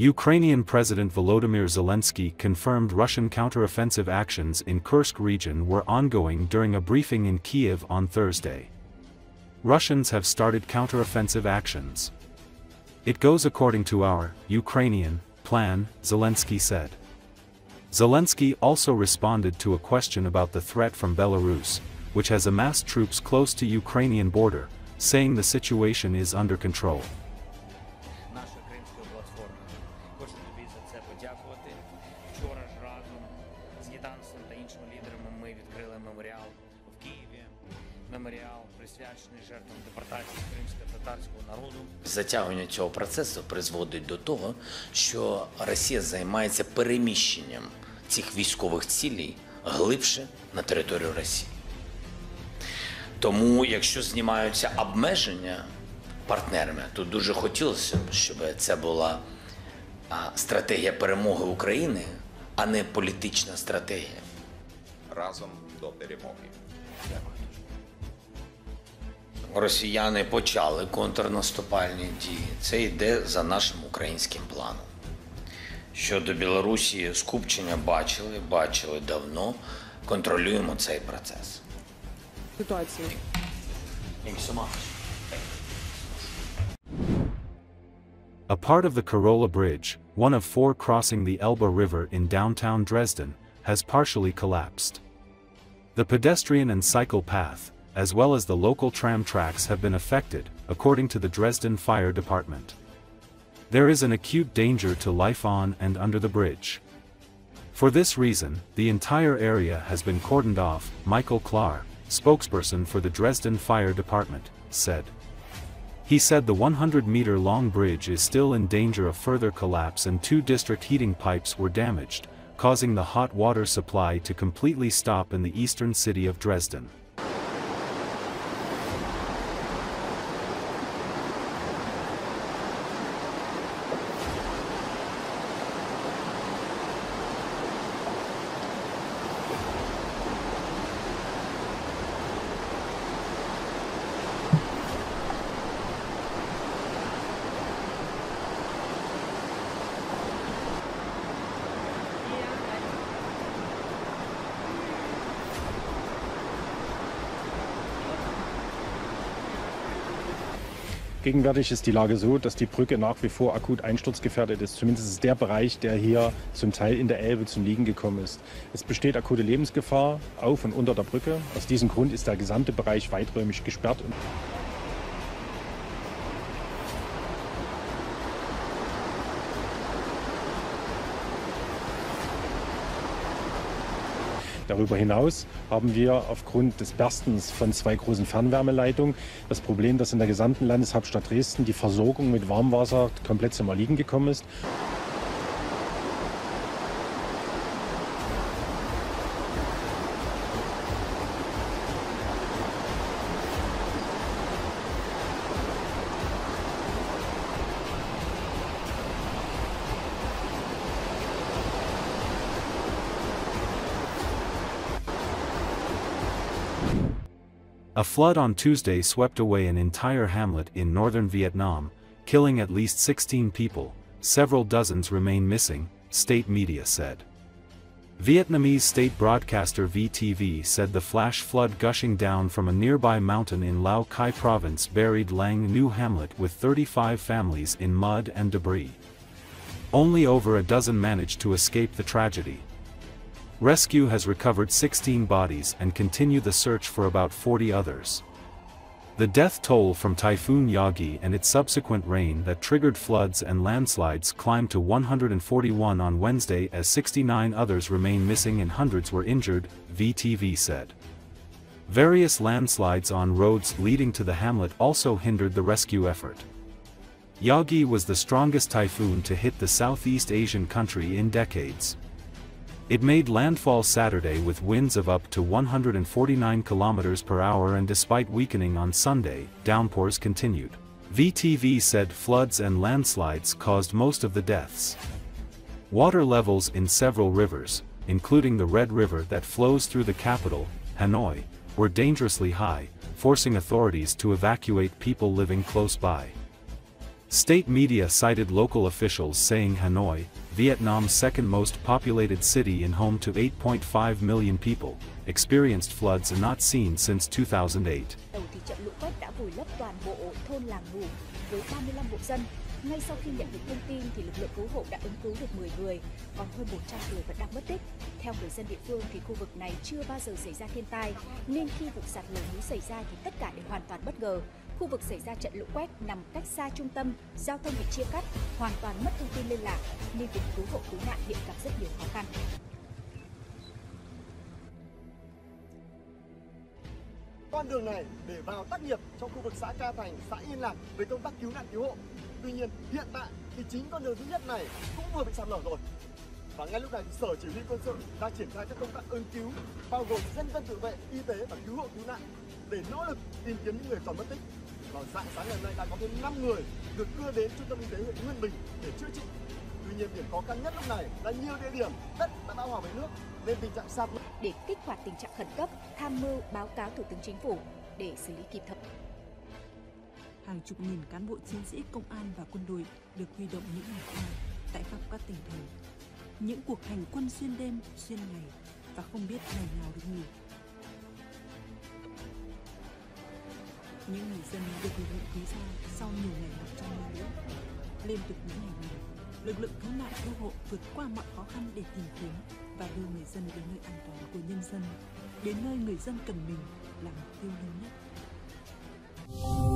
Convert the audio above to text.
Ukrainian President Volodymyr Zelensky confirmed Russian counteroffensive actions in Kursk region were ongoing during a briefing in Kiev on Thursday. Russians have started counteroffensive actions. It goes according to our, Ukrainian, plan, Zelensky said. Zelensky also responded to a question about the threat from Belarus, which has amassed troops close to Ukrainian border, saying the situation is under control. Затягування цього процесу призводить до того, що Росія займається переміщенням цих військових цілей глибше на територію Росії. Тому, якщо знімаються обмеження партнерами, то дуже хотілося б, щоб це була стратегія перемоги України, а не політична стратегія. Разом до перемоги. Дякую. Росіяни почали контрнаступальні дії. Це йде за нашим українським планом. Щодо Білорусі, скупчення бачили давно, контролюємо цей процес. Ситуацію. A part of the Karola Bridge, one of four crossing the Elba River in downtown Dresden, has partially collapsed. The pedestrian and cycle path, as well as the local tram tracks, have been affected, according to the Dresden Fire Department. There is an acute danger to life on and under the bridge. For this reason, the entire area has been cordoned off, Michael Klar, spokesperson for the Dresden Fire Department, said. He said the 100-meter-long bridge is still in danger of further collapse and 2 district heating pipes were damaged, causing the hot water supply to completely stop in the eastern city of Dresden. Gegenwärtig ist die Lage so, dass die Brücke nach wie vor akut einsturzgefährdet ist. Zumindest ist der Bereich, der hier zum Teil in der Elbe zum Liegen gekommen ist. Es besteht akute Lebensgefahr auf und unter der Brücke. Aus diesem Grund ist der gesamte Bereich weiträumig gesperrt. Darüber hinaus haben wir aufgrund des Berstens von 2 großen Fernwärmeleitungen das Problem, dass in der gesamten Landeshauptstadt Dresden die Versorgung mit Warmwasser komplett zum Erliegen gekommen ist. A flood on Tuesday swept away an entire hamlet in northern Vietnam, killing at least 16 people. Several dozens remain missing, state media said. Vietnamese state broadcaster VTV said the flash flood gushing down from a nearby mountain in Lao Cai province buried Lang New hamlet with 35 families in mud and debris. Only over a dozen managed to escape the tragedy. Rescue has recovered 16 bodies and continue the search for about 40 others. The death toll from Typhoon Yagi and its subsequent rain that triggered floods and landslides climbed to 141 on Wednesday as 69 others remain missing and hundreds were injured, VTV said. Various landslides on roads leading to the hamlet also hindered the rescue effort. Yagi was the strongest typhoon to hit the Southeast Asian country in decades. It made landfall Saturday with winds of up to 149 km per hour, and despite weakening on Sunday, downpours continued. VTV said floods and landslides caused most of the deaths. Water levels in several rivers, including the Red River that flows through the capital, Hanoi, were dangerously high, forcing authorities to evacuate people living close by. State media cited local officials saying Hanoi, Vietnam's second most populated city and home to 8.5 million people, experienced floods not seen since 2008. Đầu thì trận lũ quét đã vùi lấp toàn bộ thôn làng Ngủ với 35 hộ dân. Ngay sau khi nhận được thông tin thì lực lượng cứu hộ đã ứng cứu được 10 người, còn hơn 100 người vẫn đang mất tích. Theo người dân địa phương thì khu vực này chưa bao giờ xảy ra thiên tai, nên khi vụ sạt lở núi xảy ra thì tất cả đều hoàn toàn bất ngờ. Khu vực xảy ra trận lũ quét nằm cách xa trung tâm, giao thông bị chia cắt, hoàn toàn mất thông tin liên lạc, nên việc cứu hộ cứu nạn hiện gặp rất nhiều khó khăn. Con đường này để vào tác nghiệp trong khu vực xã Ca Thành, xã Yên Lạc về công tác cứu nạn cứu hộ. Tuy nhiên hiện tại thì chính con đường thứ nhất này cũng vừa bị sạt lở rồi. Và ngay lúc này thì Sở Chỉ huy Quân sự đã triển khai các công tác ứng cứu, bao gồm dân quân tự vệ, y tế và cứu hộ cứu nạn để nỗ lực tìm kiếm những người còn mất tích. Vào rạng sáng ngày hôm nay đã có thêm 5 người được đưa đến trung tâm y tế huyện Nguyên Bình để chữa trị. Tuy nhiên điểm khó khăn nhất lúc này là nhiều địa điểm đất đã bão hòa với nước nên tình trạng sạt lở. Để kích hoạt tình trạng khẩn cấp, tham mưu báo cáo Thủ tướng Chính phủ để xử lý kịp thời. Hàng chục nghìn cán bộ chiến sĩ công an và quân đội được huy động những ngày qua tại khắp các tỉnh thành. Những cuộc hành quân xuyên đêm, xuyên ngày và không biết ngày nào được nghỉ. Những người dân được lực lượng cứu ra sau nhiều ngày học trong mưa lũ. Liên tục những ngày này, lực lượng cứu nạn cứu hộ vượt qua mọi khó khăn để tìm kiếm và đưa người dân đến nơi an toàn của nhân dân, đến nơi người dân cần mình là mục tiêu lớn nhất.